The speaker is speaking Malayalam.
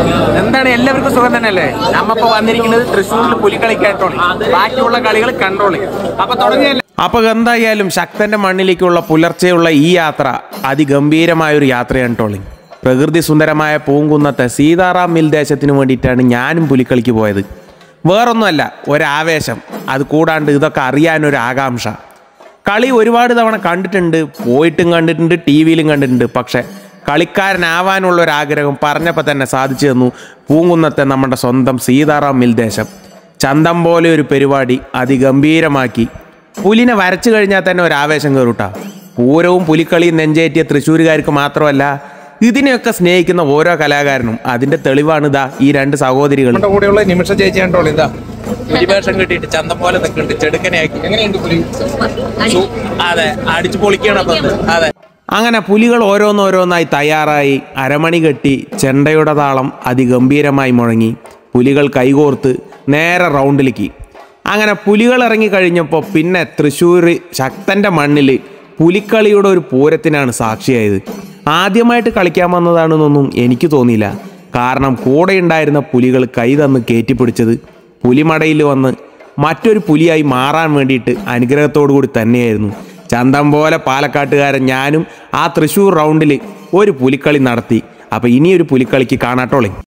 എന്താണ് എല്ലാവർക്കും സുഖം തന്നെയല്ലേ? നമ്മപ്പോ വന്നിരിക്കുന്നത് തൃശ്ശൂരിൽ പുലിക്കളിക്കായിട്ടാണ്. ബാക്കിയുള്ള കളികൾ കൺട്രോൾ ചെയ്യും. അപ്പൊ തുടങ്ങിയല്ലേ. അപ്പൊ എന്തായാലും ശക്തന്റെ മണ്ണിലേക്കുള്ള പുലർച്ചെയുള്ള ഈ യാത്ര അതിഗംഭീരമായൊരു യാത്രയാണ് ടോളിങ്. പ്രകൃതി സുന്ദരമായ പൂങ്കുന്നത്തെ സീതാറാം മിൽ ദേശത്തിന് വേണ്ടിയിട്ടാണ് ഞാനും പുലിക്കളിക്ക് പോയത്. വേറൊന്നുമല്ല, ഒരാവേശം. അത് കൂടാണ്ട് ഇതൊക്കെ അറിയാനൊരു ആകാംക്ഷ. കളി ഒരുപാട് തവണ കണ്ടിട്ടുണ്ട്, പോയിട്ടും കണ്ടിട്ടുണ്ട്, ടി വിയിലും കണ്ടിട്ടുണ്ട്. പക്ഷെ കളിക്കാരനാവാനുള്ളൊരാഗ്രഹം പറഞ്ഞപ്പോൾ തന്നെ സാധിച്ചു തന്നു പൂങ്കുന്നത്തെ നമ്മുടെ സ്വന്തം സീതാറാം മിൽ ദേശം. ചന്തം പോലെ ഒരു പരിപാടി അതിഗംഭീരമാക്കി. പുലിനെ വരച്ചു കഴിഞ്ഞാൽ തന്നെ ഒരു ആവേശം കയറൂട്ടാ. പൂരവും പുലിക്കളിയും നെഞ്ചേറ്റിയ തൃശ്ശൂരുകാർക്ക് മാത്രമല്ല, ഇതിനെയൊക്കെ സ്നേഹിക്കുന്ന ഓരോ കലാകാരനും. അതിന്റെ തെളിവാണ് ഇതാ ഈ രണ്ട് സഹോദരികൾ. കൂടെയുള്ള നിമിഷ ചേച്ചിയാണ്ടോ ഇതാ പുലിവേഷം കിട്ടിയിട്ട് ചന്തം പോലെ നിൽക്കുന്നുണ്ട്. ചെടുക്കനെയാക്കി എങ്ങനെയുണ്ട് പുലി? അതെ, അടിച്ചു പൊളിക്കണം. അതെ, അങ്ങനെ പുലികൾ ഓരോന്നോരോന്നായി തയ്യാറായി. അരമണി കെട്ടി ചെണ്ടയുടെ താളം അതിഗംഭീരമായി മുഴങ്ങി. പുലികൾ കൈകോർത്ത് നേരെ റൗണ്ടിലേക്ക്. അങ്ങനെ പുലികൾ ഇറങ്ങിക്കഴിഞ്ഞപ്പോൾ പിന്നെ തൃശ്ശൂർ ശക്തൻ്റെ മണ്ണിൽ പുലിക്കളിയുടെ ഒരു പൂരത്തിനാണ് സാക്ഷിയായത്. ആദ്യമായിട്ട് കളിക്കാൻ വന്നതാണെന്നൊന്നും എനിക്ക് തോന്നിയില്ല. കാരണം കൂടെ ഉണ്ടായിരുന്ന പുലികൾ കൈ തന്ന് കയറ്റിപ്പിടിച്ചത് പുലിമടയിൽ വന്ന് മറ്റൊരു പുലിയായി മാറാൻ വേണ്ടിയിട്ട് അനുഗ്രഹത്തോടു കൂടി തന്നെയായിരുന്നു. ചന്തം പോലെ പാലക്കാട്ടുകാരൻ ഞാനും ആ തൃശ്ശൂർ റൗണ്ടിൽ ഒരു പുലിക്കളി നടത്തി. അപ്പോൾ ഇനിയൊരു പുലിക്കളിക്ക് കാണാട്ടോളെ.